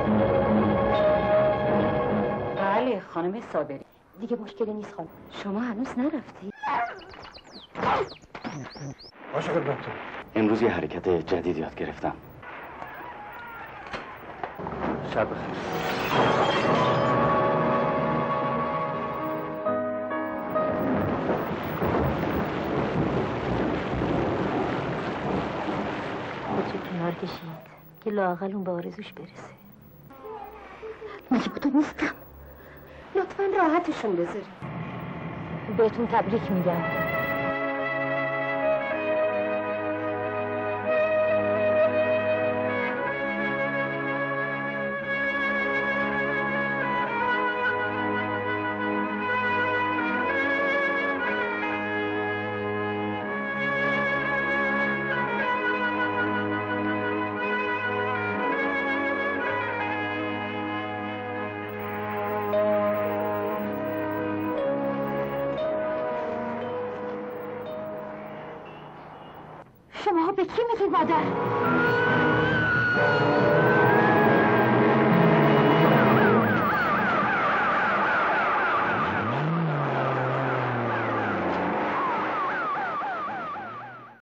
بله خانم صابری. دیگه مشکلی نیست خانم. شما هنوز نرفتی؟ باشه خدمتتون. امروز یه حرکت جدید یاد گرفتم. شب بخیر. خودشو کنار کشید که لااقل اون به آرزوش برسه. مگه با تو نیستم؟ لطفاً راحتشون بذاری. بهتون تبریک میگم. شماها به کی میگید مادر؟